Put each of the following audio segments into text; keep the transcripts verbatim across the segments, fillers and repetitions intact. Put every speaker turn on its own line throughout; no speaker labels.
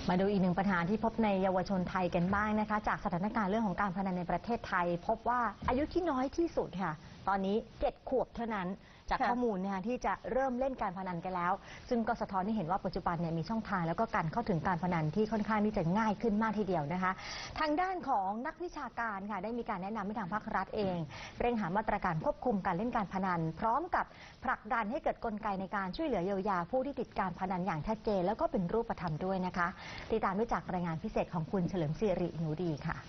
มาดูอีกหนึ่งปัญหาที่พบในเยาวชนไทยกันบ้างนะคะจากสถานการณ์เรื่องของการพนันในประเทศไทยพบว่าอายุที่น้อยที่สุดค่ะตอนนี้เจ็ดขวบเท่านั้นจากข้อมูลนะคะที่จะเริ่มเล่นการพนันกันแล้วซึ่งก็สะท้อนให้เห็นว่าปัจจุบันเนี่ยมีช่องทางแล้วก็การเข้าถึงการพนันที่ค่อนข้างที่จะง่ายขึ้นมากทีเดียวนะคะทางด้านของนักวิชาการค่ะได้มีการแนะนำให้ทางภาครัฐเองเร่งหามาตรการควบคุมการเล่นการพนันพร้อมกับผลักดันให้เกิดกลไกในการช่วยเหลือเยียวยาผู้ที่ติดการพนันอย่างชัดเจนแล้วก็เป็นรูปธรรมด้วยนะคะติดตามด้วยจากรายงานพิเศษของคุณเฉลิมศิริหนูดีค่ะ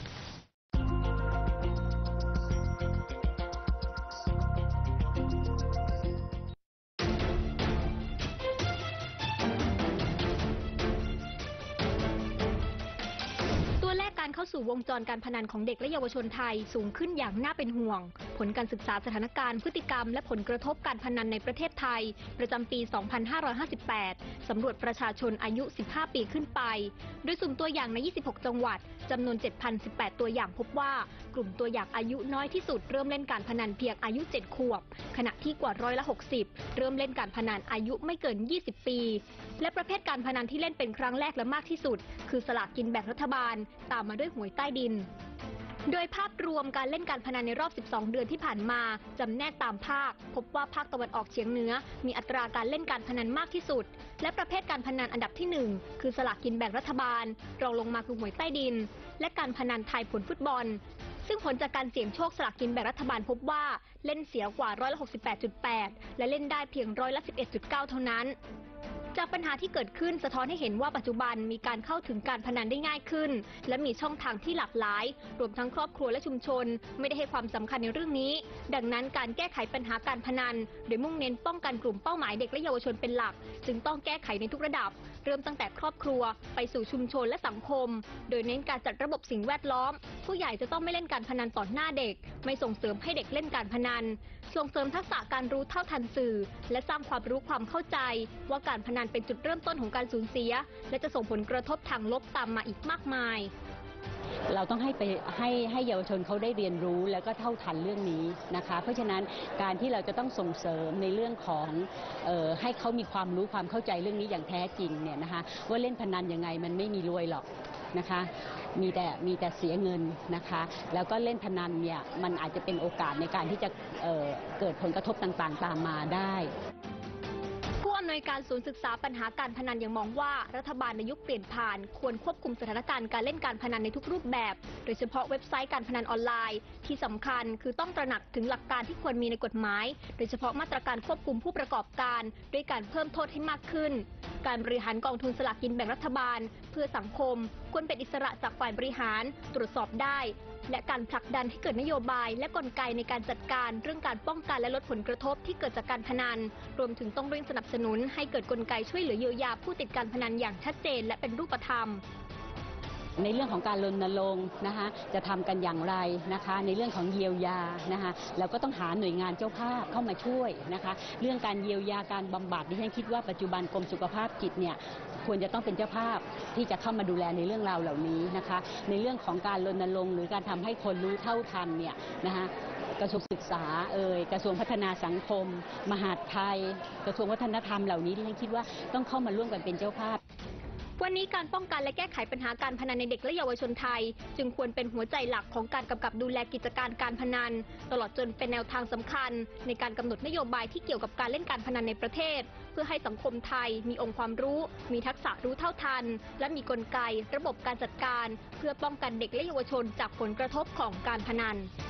การเข้าสู่วงจรการพนันของเด็กและเยาวชนไทยสูงขึ้นอย่างน่าเป็นห่วงผลการศึกษาสถานการณ์พฤติกรรมและผลกระทบการพนันในประเทศไทยประจำปี สองพันห้าร้อยห้าสิบแปด สำรวจประชาชนอายุ สิบห้า ปีขึ้นไป โดยสุ่มตัวอย่างใน ยี่สิบหก จังหวัดจำนวน เจ็ดพันสิบแปด ตัวอย่างพบว่ากลุ่มตัวอย่างอายุน้อยที่สุดเริ่มเล่นการพนันเพียงอายุ เจ็ด ขวบขณะที่กว่าร้อยละ หกสิบ เริ่มเล่นการพนันอายุไม่เกิน ยี่สิบ ปีและประเภทการพนันที่เล่นเป็นครั้งแรกและมากที่สุดคือสลากกินแบ่งรัฐบาลตามมาด้วยหวยใต้ดินโดยภาพรวมการเล่นการพนันในรอบ สิบสอง เดือนที่ผ่านมาจำแนกตามภาคพบว่าภาคตะวันออกเฉียงเหนือมีอัตราการเล่นการพนันมากที่สุดและประเภทการพนันอันดับที่หนึ่งคือสลากกินแบ่งรัฐบาลรองลงมาคือหวยใต้ดินและการพนันทายผลฟุตบอลซึ่งผลจากการเสี่ยงโชคสลากกินแบ่งรัฐบาลพบว่าเล่นเสียกว่าร้อยละ หกสิบแปดจุดแปด และเล่นได้เพียงร้อยละ สิบเอ็ดจุดเก้า เท่านั้นจากปัญหาที่เกิดขึ้นสะท้อนให้เห็นว่าปัจจุบันมีการเข้าถึงการพนันได้ง่ายขึ้นและมีช่องทางที่หลากหลายรวมทั้งครอบครัวและชุมชนไม่ได้ให้ความสำคัญในเรื่องนี้ดังนั้นการแก้ไขปัญหาการพนันโดยมุ่งเน้นป้องกันกลุ่มเป้าหมายเด็กและเยาวชนเป็นหลักจึงต้องแก้ไขในทุกระดับเริ่มตั้งแต่ครอบครัวไปสู่ชุมชนและสังคมโดยเน้นการจัดระบบสิ่งแวดล้อมผู้ใหญ่จะต้องไม่เล่นการพนันต่อหน้าเด็กไม่ส่งเสริมให้เด็กเล่นการพนันส่งเสริมทักษะการรู้เท่าทันสื่อและสร้างความรู้ความเข้าใจว่าการพนันเป็นจุดเริ่มต้นของการสูญเสียและจะส่งผลกระทบทางลบตามมาอีกมากมาย
เราต้องให้ไปให้ให้เยาวชนเขาได้เรียนรู้แล้วก็เท่าทันเรื่องนี้นะคะเพราะฉะนั้นการที่เราจะต้องส่งเสริมในเรื่องของเอ่อให้เขามีความรู้ความเข้าใจเรื่องนี้อย่างแท้จริงเนี่ยนะคะว่าเล่นพนันยังไงมันไม่มีรวยหรอกนะคะมีแต่มีแต่เสียเงินนะคะแล้วก็เล่นพนันเนี่ยมันอาจจะเป็นโอกาสในการที่จะเอ่อเกิดผลกระทบต่างๆตามมาได้
ผู้อำนวยการศูนย์ศึกษาปัญหาการพนันยังมองว่ารัฐบาลในยุคเปลี่ยนผ่านควรควบคุมสถานการณ์การเล่นการพนันในทุกรูปแบบโดยเฉพาะเว็บไซต์การพนันออนไลน์ที่สำคัญคือต้องตระหนักถึงหลักการที่ควรมีในกฎหมายโดยเฉพาะมาตรการควบคุมผู้ประกอบการด้วยการเพิ่มโทษให้มากขึ้นการบริหารกองทุนสลากกินแบ่งรัฐบาลเพื่อสังคมควรเป็นอิสระจากฝ่ายบริหารตรวจสอบได้และการผลักดันให้เกิดนโยบายและกลไกในการจัดการเรื่องการป้องกันและลดผลกระทบที่เกิดจากการพนันรวมถึงต้องเร่งสนับสนุนให้เกิดกลไกช่วยเหลือเยียวยาผู้ติดการพนันอย่างชัดเจนและเป็นรูปธรรม
ในเรื่องของการรณรงค์นะคะจะทำกันอย่างไรนะคะในเรื่องของเยียวยานะคะเราก็ต้องหาหน่วยงานเจ้าภาพเข้ามาช่วยนะคะเรื่องการเยียวยาการบำบัดดิฉันคิดว่าปัจจุบันกรมสุขภาพจิตเนี่ยควรจะต้องเป็นเจ้าภาพที่จะเข้ามาดูแลในเรื่องราวเหล่านี้นะคะในเรื่องของการรณรงค์หรือการทำให้คนรู้เท่าทันเนี่ยนะคะกระทรวงศึกษาเอ่ยกระทรวงพัฒนาสังคมมหาดไทยกระทรวงวัฒนธรรมเหล่านี้ดิฉันคิดว่าต้องเข้ามาร่วมกันเป็นเจ้าภาพ
วันนี้การป้องกันและแก้ไขปัญหาการพนันในเด็กและเยาวชนไทยจึงควรเป็นหัวใจหลักของการกำกับดูแลกิจการการพนันตลอดจนเป็นแนวทางสำคัญในการกำหนดนโยบายที่เกี่ยวกับการเล่นการพนันในประเทศเพื่อให้สังคมไทยมีองค์ความรู้มีทักษะรู้เท่าทันและมีกลไกระบบการจัดการเพื่อป้องกันเด็กและเยาวชนจากผลกระทบของการพนัน